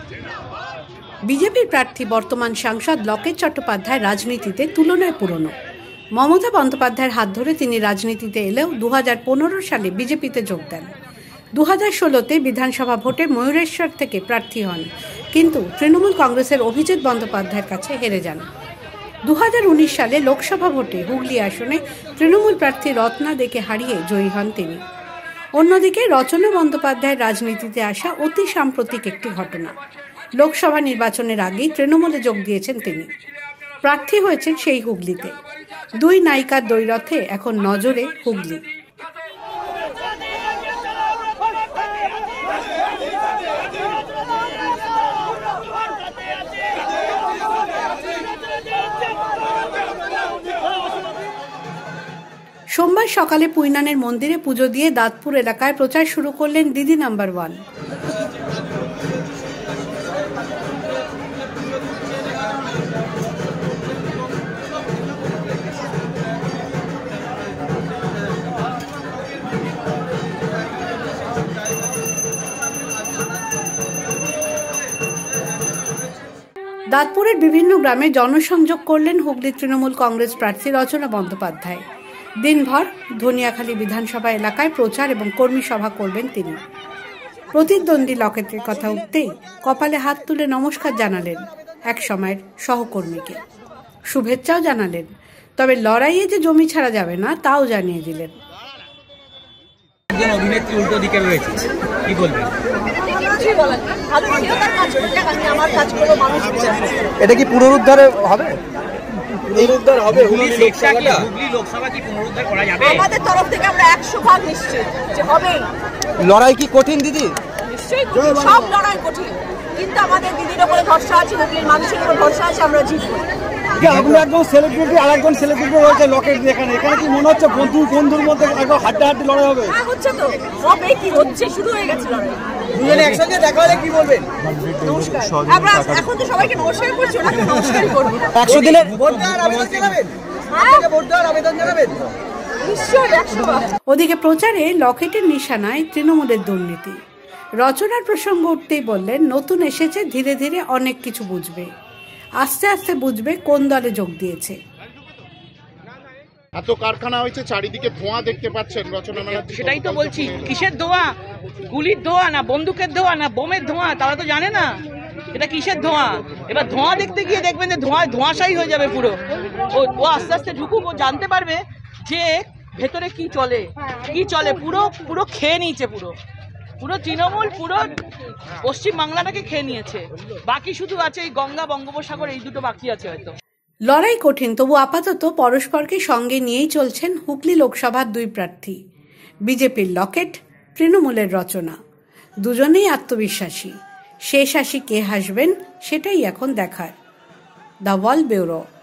বিজেপির প্রার্থী বর্তমান সাংসদ লকেট চট্টোপাধ্যায় রাজনীতিতে তুলনায় পুরনো। মমতা বন্দ্যোপাধ্যায়ের হাত ধরে তিনি রাজনীতিতে এলেও 2015 সালে বিজেপিতে যোগ দেন। 2016-তে বিধানসভা ভোটে ময়ূরেশ্বর থেকে প্রার্থী হন, কিন্তু তৃণমূল কংগ্রেসের অভিজিৎ বন্দ্যোপাধ্যায়ের কাছে হেরে যান। 2019 সালে লোকসভা ভোটে হুগলি আসনে তৃণমূল প্রার্থী রত্না দেকে হারিয়ে জয়ী হন তিনি। অন্যদিকে রচনা বন্দ্যোপাধ্যায়ের রাজনীতিতে আসা অতি সাম্প্রতিক একটি ঘটনা। লোকসভা নির্বাচনের আগেই তৃণমূলে যোগ দিয়েছেন তিনি। প্রার্থী হয়েছেন সেই হুগলিতে। দুই নায়িকার দ্বৈরথে এখন নজরে হুগলি। সোমবার সকালে পুইনানের মন্দিরে পুজো দিয়ে দাঁতপুর এলাকায় প্রচার শুরু করলেন দিদি নাম্বার 1। দাঁতপুরের বিভিন্ন গ্রামে জনসংযোগ করলেন হুগলি তৃণমূল কংগ্রেস প্রার্থী রচনা বন্দ্যোপাধ্যায়। দিনভর ধনিয়াখালী বিধানসভা এলাকায় প্রচার এবং কর্মী সভা করবেন তিনি। প্রতিদ্বন্দ্বী লকেটের কথা উঠতেই কপালে হাত তুলে নমস্কার জানালেন এক সময়ের সহকর্মীকে, শুভেচ্ছাও জানালেন। তবে লড়াইয়ে যে জমি ছাড়া যাবে না তাও জানিয়ে দিলেন। অভিনেত্রী উল্টো দিকে রয়েছে, কি বলবেন? এটা কি পুনরুদ্ধারে হবে? হুগলি লোকসভা কি পুনরুদ্ধার করা যাবে? আমাদের তরফ থেকে আমরা 100% নিশ্চিত যে হবে। লড়াই কি কঠিন দিদি? নিশ্চয়ই সব লড়াই কঠিন, কিন্তু আমাদের দিদির উপরে ভরসা আছে, হুগলির মানুষের উপর ভরসা আছে, আমরা জিতবো। আপনি একজন সেলিব্রিটি আর একজন সেলিব্রিটি রয়েছে লকেট, এখানে কি মনে হচ্ছে বন্ধুর মধ্যে একদম হাড্ডাহাড্ডি লড়াই হবে? হচ্ছে তো, হবে কি হচ্ছে, শুরু হয়ে গেছে লড়াই। দুজনে একসঙ্গে দেখা হলে কি বলবেন? নমস্কার। আমরা এখন তো সবাইকে নমস্কার করছি, ওনাকে নমস্কারই করবো। 100 দিনের ভোট দেওয়ার আবেদন জানাবেন? ভোট দেওয়ার আবেদন জানাবেন? নিশ্চয়ই 100বার। ওদিকে প্রচারে লকেটের নিশানায় তৃণমূলের দুর্নীতি। রচনার প্রসঙ্গ উঠতেই বললেন, নতুন এসেছে, ধীরে ধীরে অনেক কিছু বুঝবে, আস্তে আস্তে বুঝবে কোন দলে যোগ দিয়েছে। এত কারখানা হয়েছে, চারিদিকে ধোঁয়া দেখতে পাচ্ছেন রচনা মেলা। সেটাই তো বলছি, কিসের ধোঁয়া? গুলির ধোঁয়া না বন্দুকের ধোঁয়া না বোমের ধোঁয়া? তারা তো জানে না এটা কিসের ধোঁয়া। এবার ধোঁয়া দেখতে গিয়ে দেখবেন যে ধোঁয়াশাই হয়ে যাবে পুরো। ও আস্তে আস্তে ঢুকুক, ও জানতে পারবে যে ভেতরে কি চলে পুরো খেয়ে নিয়েছে পুরো তৃণমূল, পুরো পশ্চিম বাংলাটাকে খেয়ে নিয়েছে। বাকি শুধু আছে এই গঙ্গা বঙ্গোপসাগর, এই দুটো বাকি আছে হয়তো। লড়াই কঠিন, তবু আপাতত পরস্পরকে সঙ্গে নিয়েই চলছেন হুগলি লোকসভার দুই প্রার্থী, বিজেপির লকেট, তৃণমূলের রচনা। দুজনেই আত্মবিশ্বাসী। শেষ হাসি কে হাসবেন সেটাই এখন দেখার। The Wall bureau.